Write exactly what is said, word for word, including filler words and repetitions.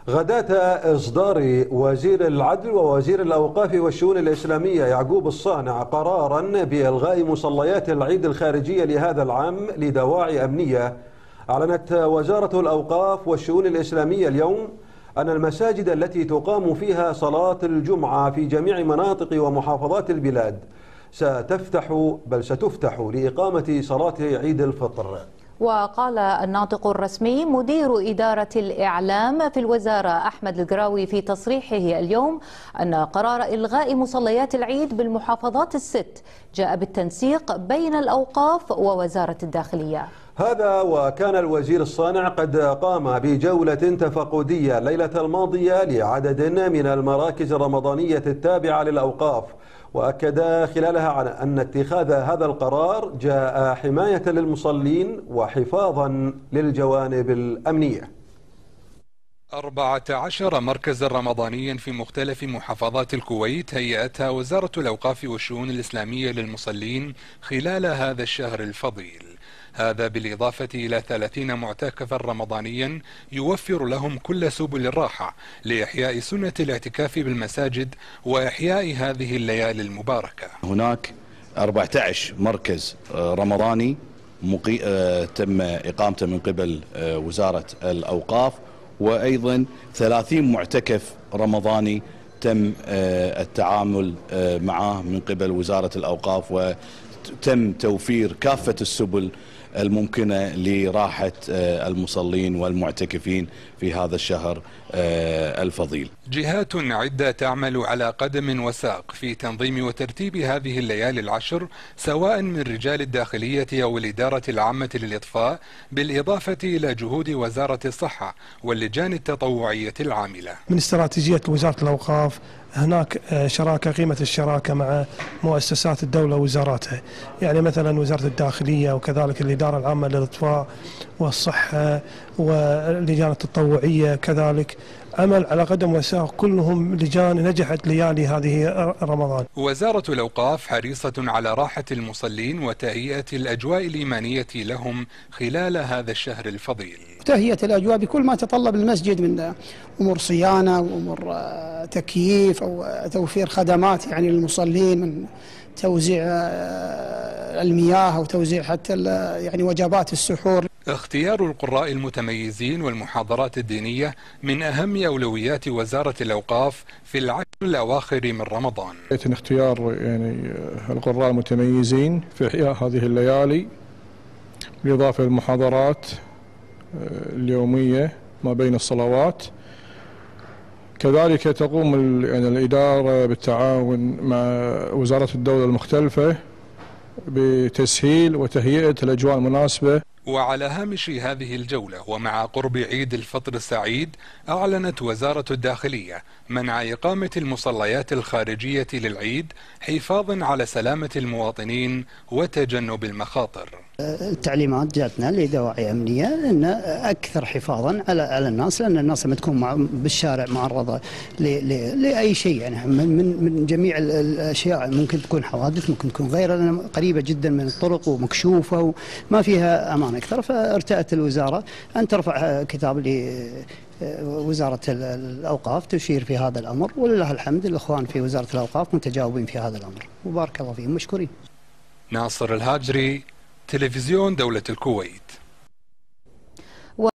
غداة إصدار وزير العدل ووزير الأوقاف والشؤون الإسلامية يعقوب الصانع قراراً بإلغاء مصليات العيد الخارجية لهذا العام لدواعي أمنية، أعلنت وزارة الأوقاف والشؤون الإسلامية اليوم أن المساجد التي تقام فيها صلاة الجمعة في جميع مناطق ومحافظات البلاد ستفتح بل ستفتح لإقامة صلاة عيد الفطر. وقال الناطق الرسمي مدير إدارة الإعلام في الوزارة أحمد القراوي في تصريحه اليوم أن قرار إلغاء مصليات العيد بالمحافظات الست جاء بالتنسيق بين الأوقاف ووزارة الداخلية. هذا وكان الوزير الصانع قد قام بجولة تفقدية الليلة الماضية لعدد من المراكز الرمضانية التابعة للأوقاف، وأكد خلالها على أن اتخاذ هذا القرار جاء حماية للمصلين وحفاظا للجوانب الأمنية. أربعة عشر مركزا رمضانيا في مختلف محافظات الكويت هيأتها وزارة الأوقاف والشؤون الإسلامية للمصلين خلال هذا الشهر الفضيل، هذا بالإضافة إلى ثلاثين معتكفا رمضانيا يوفر لهم كل سبل الراحة لإحياء سنة الاعتكاف بالمساجد وإحياء هذه الليالي المباركة. هناك أربعة عشر مركز رمضاني مقي... تم إقامته من قبل وزارة الأوقاف، وأيضا ثلاثين معتكف رمضاني تم التعامل معه من قبل وزارة الأوقاف، وتم توفير كافة السبل الممكنة لراحة المصلين والمعتكفين في هذا الشهر الفضيل. جهات عدة تعمل على قدم وساق في تنظيم وترتيب هذه الليالي العشر، سواء من رجال الداخلية أو الإدارة العامة للإطفاء، بالإضافة إلى جهود وزارة الصحة واللجان التطوعية العاملة. من استراتيجية وزارة الأوقاف هناك شراكة، قيمة الشراكة مع مؤسسات الدولة ووزاراتها، يعني مثلا وزارة الداخلية وكذلك الإدارة العامة للإطفاء والصحة واللجان التطوعية، كذلك عمل على قدم وساق، كلهم لجان نجحت ليالي هذه رمضان. وزارة الأوقاف حريصة على راحة المصلين وتهيئة الأجواء الإيمانية لهم خلال هذا الشهر الفضيل. تهيئة الأجواء بكل ما تطلب المسجد من أمور صيانة وأمور تكييف أو توفير خدمات يعني للمصلين، من توزيع المياه أو توزيع حتى يعني وجبات السحور. اختيار القراء المتميزين والمحاضرات الدينية من أهم أولويات وزارة الأوقاف في العشر الأواخر من رمضان. اختيار يعني القراء المتميزين في إحياء هذه الليالي، بالإضافة للمحاضرات اليومية ما بين الصلوات. كذلك تقوم يعني الإدارة بالتعاون مع وزارة الدولة المختلفة بتسهيل وتهيئة الأجواء المناسبة. وعلى هامش هذه الجولة ومع قرب عيد الفطر السعيد، أعلنت وزارة الداخلية منع إقامة المصليات الخارجية للعيد حفاظا على سلامة المواطنين وتجنب المخاطر. التعليمات جاتنا لدواعي أمنية أن أكثر حفاظا على على الناس، لأن الناس لما تكون بالشارع معرضة لأي شيء يعني من من جميع الأشياء، ممكن تكون حوادث، ممكن تكون غيرها، لأن قريبة جدا من الطرق ومكشوفة وما فيها أمان أكثر. فارتأت الوزارة أن ترفع كتاب لوزارة الأوقاف تشير في هذا الأمر، ولله الحمد الإخوان في وزارة الأوقاف متجاوبين في هذا الأمر، وبارك الله فيهم، مشكورين. ناصر الهاجري، تلفزيون دولة الكويت.